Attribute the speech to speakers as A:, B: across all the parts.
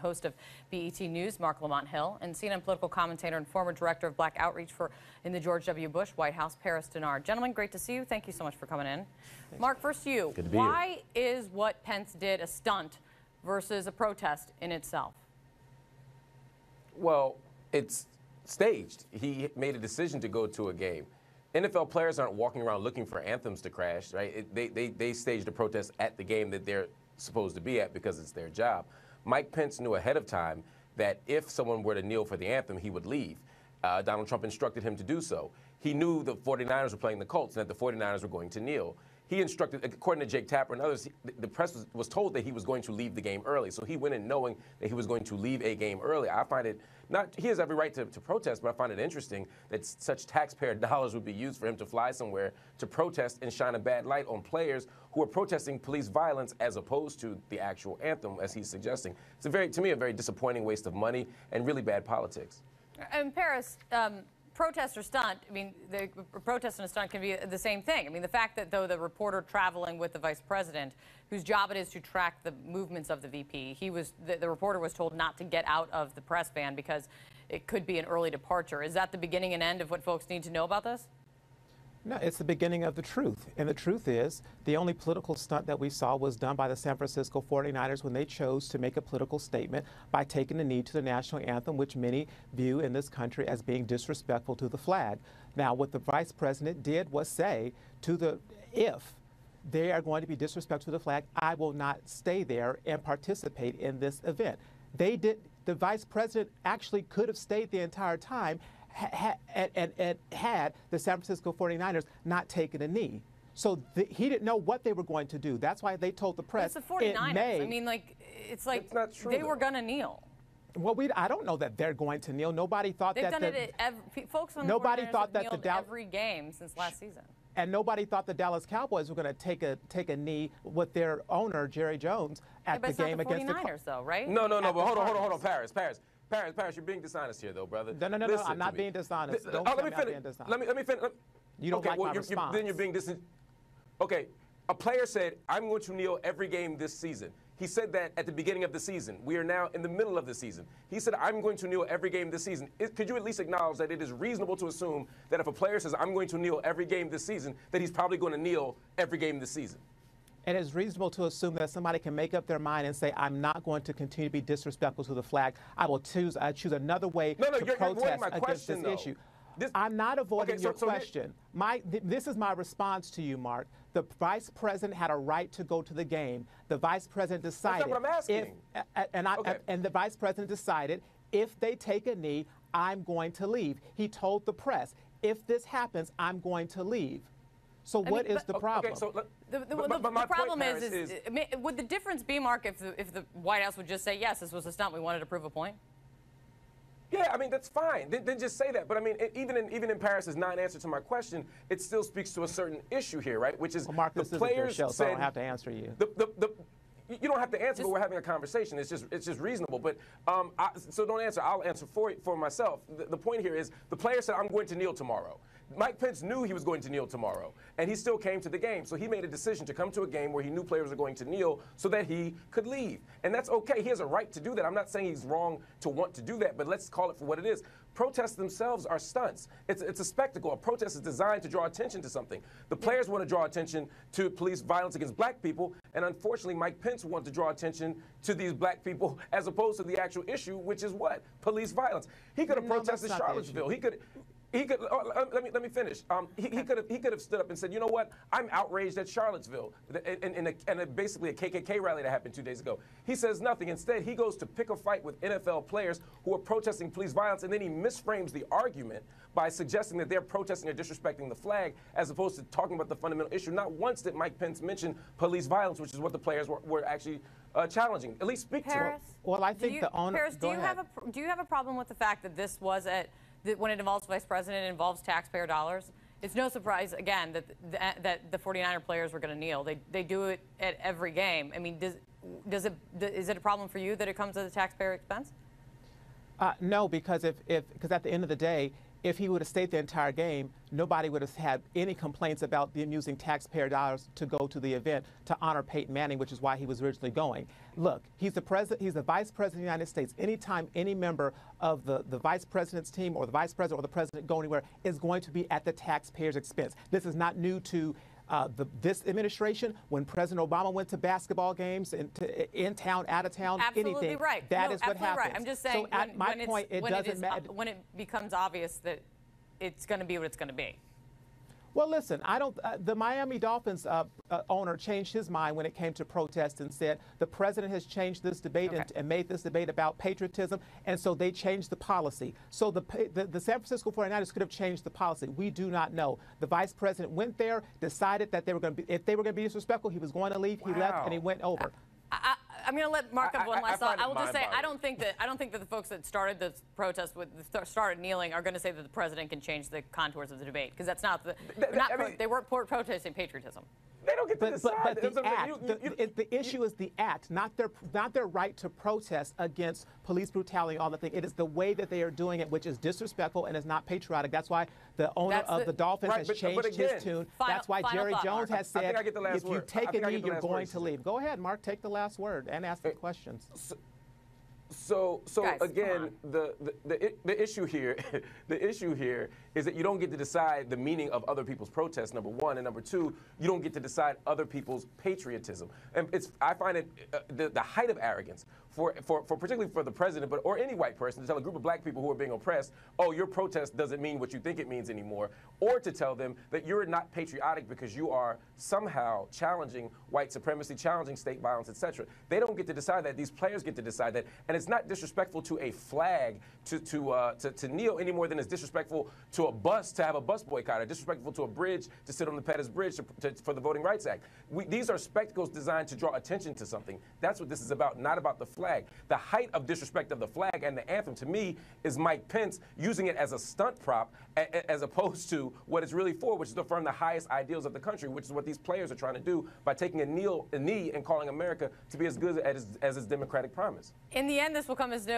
A: host of BET News, Marc Lamont Hill, and CNN political commentator and former director of Black Outreach in the George W. Bush White House, Paris Dennard. Gentlemen, great to see you. Thank you so much for coming in. Thanks. Mark, first to you.
B: Good to be
A: Why is what Pence did a stunt versus a protest in itself?
B: Well, it's staged. He made a decision to go to a game. NFL players aren't walking around looking for anthems to crash, right? They staged a protest at the game that they're supposed to be at because it's their job. Mike Pence knew ahead of time that if someone were to kneel for the anthem, he would leave. Donald Trump instructed him to do so. He knew the 49ers were playing the Colts and that the 49ers were going to kneel. He instructed, according to Jake Tapper and others, the press was told that he was going to leave the game early. So he went in knowing that he was going to leave a game early. I find it he has every right to protest, but I find it interesting that such taxpayer dollars would be used for him to fly somewhere to protest and shine a bad light on players who are protesting police violence as opposed to the actual anthem, as he's suggesting. It's to me, a very disappointing waste of money and really bad politics.
A: In Paris, protest or stunt, I mean, the protest and a stunt can be the same thing. I mean, the fact that, though, the reporter traveling with the vice president, whose job it is to track the movements of the VP, the reporter was told not to get out of the press van because it could be an early departure. Is that the beginning and end of what folks need to know about this?
C: No, it's the beginning of the truth. And the truth is, the only political stunt that we saw was done by the San Francisco 49ers when they chose to make a political statement by taking the knee to the national anthem, which many view in this country as being disrespectful to the flag. Now, what the vice president did was say if they are going to be disrespectful to the flag, I will not stay there and participate in this event. The vice president actually could have stayed the entire time and had the San Francisco 49ers not taken a knee. So he didn't know what they were going to do. That's why they told the press.
A: But it's the 49ers. I mean, it's like
B: not true,
A: they were going to kneel.
C: Well, I don't know that they're going to kneel. Nobody thought
A: They've done it folks on
C: nobody
A: the 49ers
C: thought
A: have
C: that
A: every game since last season.
C: And nobody thought the Dallas Cowboys were going to take a knee with their owner, Jerry Jones, at the game against the
A: 49ers, though, right?
B: No, but hold on, Paris, you're being dishonest here, though, brother.
C: No, I'm not being dishonest.
B: Let me finish. Let me finish.
C: You don't like my response.
B: Then you're being dishonest. Okay, a player said, I'm going to kneel every game this season. He said that at the beginning of the season. We are now in the middle of the season. He said, I'm going to kneel every game this season. Could you at least acknowledge that it is reasonable to assume that if a player says, I'm going to kneel every game this season, that he's probably going to kneel every game this season?
C: And it's reasonable to assume that somebody can make up their mind and say, I'm not going to continue to be disrespectful to the flag. I will choose another way to protest against this issue. I'm not avoiding your question. This is my response to you, Mark. The vice president had a right to go to the game. The vice president decided.
B: That's not what I'm asking.
C: And the vice president decided, if they take a knee, I'm going to leave. He told the press, if this happens, I'm going to leave. So what is the problem?
B: Okay, so
A: the problem is would the difference be, Mark, if the White House would just say, yes, this was a stunt, we wanted to prove a point?
B: Yeah, I mean, that's fine. Then just say that. But I mean, even in Paris's non-answer to my question, it still speaks to a certain issue here, right? Which is,
C: well, Mark, this isn't your show, so I don't have to answer you.
B: You don't have to answer, but we're having a conversation. It's just reasonable. But so don't answer. I'll answer for myself. The point here is the player said, I'm going to kneel tomorrow. Mike Pence knew he was going to kneel tomorrow, and he still came to the game. So he made a decision to come to a game where he knew players were going to kneel so that he could leave. And that's okay. He has a right to do that. I'm not saying he's wrong to want to do that, but let's call it for what it is. Protests themselves are stunts. It's a spectacle. A protest is designed to draw attention to something. The players want to draw attention to police violence against black people, and unfortunately, Mike Pence wants to draw attention to these black people as opposed to the actual issue, which is what? Police violence. He could have protested Charlottesville. Let me finish. He could have stood up and said, you know what? I'm outraged at Charlottesville and basically a KKK rally that happened 2 days ago. He says nothing. Instead, he goes to pick a fight with NFL players who are protesting police violence, and then he misframes the argument by suggesting that they're protesting or disrespecting the flag as opposed to talking about the fundamental issue. Not once did Mike Pence mention police violence, which is what the players were actually challenging. At least speak to him.
C: Well, I think the owner.
A: Paris, do you have a problem with the fact that this was when it involves vice president, it involves taxpayer dollars? It's no surprise, again, that the 49er players were going to kneel. They do it at every game. I mean, is it a problem for you that it comes at the taxpayer expense?
C: No, because because at the end of the day, if he would have stayed the entire game, nobody would have had any complaints about them using taxpayer dollars to go to the event to honor Peyton Manning, which is why he was originally going. Look, he's the president, he's the vice president of the United States. Anytime any member of the vice president's team or the vice president or the president go anywhere is going to be at the taxpayer's expense. This is not new to this administration. When President Obama went to basketball games in town, out of town,
A: absolutely
C: anything,
A: right.
C: that is what happens.
A: Right. I'm just saying,
C: so at my point, it doesn't matter.
A: When it becomes obvious that it's going to be what it's going to be.
C: Well, listen, I don't. The Miami Dolphins owner changed his mind when it came to protest and said the president has changed this debate and made this debate about patriotism, and so they changed the policy. So the San Francisco 49ers could have changed the policy. We do not know. The vice president went there, decided that they were going to be, if they were going to be disrespectful, he was going to leave. He left and he went over.
A: I'm going to let Mark have one last thought. I will just say I don't think that the folks that started the protest started kneeling are going to say that the president can change the contours of the debate, because that's not the they weren't protesting patriotism.
B: They don't get to decide.
C: But the act, the issue is the act, not their right to protest against police brutality and all the thing. It is the way that they are doing it, which is disrespectful and is not patriotic. That's why the owner of the Dolphins has changed his tune. That's why Jerry Jones has said, if you take a knee, you're going to leave. Go ahead, Mark, take the last word and ask the questions.
B: So
A: Guys,
B: again, the issue here, is that you don't get to decide the meaning of other people's protests, number one, and number two, you don't get to decide other people's patriotism. And I find it the height of arrogance for particularly for the president, or any white person, to tell a group of black people who are being oppressed, oh, your protest doesn't mean what you think it means anymore, or to tell them that you're not patriotic because you are somehow challenging white supremacy, challenging state violence, etc. They don't get to decide that. These players get to decide that, and it's not disrespectful to a flag to kneel any more than it's disrespectful to a bus to have a bus boycott, or disrespectful to a bridge to sit on the Pettus Bridge for the Voting Rights Act. These are spectacles designed to draw attention to something. That's what this is about, not about the flag. The height of disrespect of the flag and the anthem, to me, is Mike Pence using it as a stunt prop as opposed to what it's really for, which is to affirm the highest ideals of the country, which is what these players are trying to do by taking a knee and calling America to be as good as its democratic promise.
A: In the end, this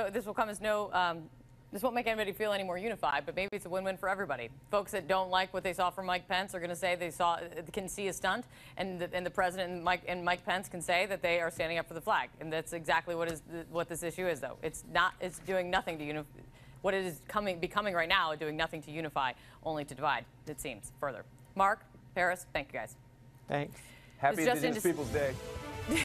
A: won't make anybody feel any more unified, but maybe it's a win-win for everybody. Folks that don't like what they saw from Mike Pence are going to say can see a stunt, and the president and Mike Pence can say that they are standing up for the flag, and that's exactly what this issue is, though. It's doing nothing to unify. What it is becoming right now, doing nothing to unify, only to divide. It seems further. Mark, Paris, thank you guys.
C: Thanks.
B: Happy Indigenous Peoples Day.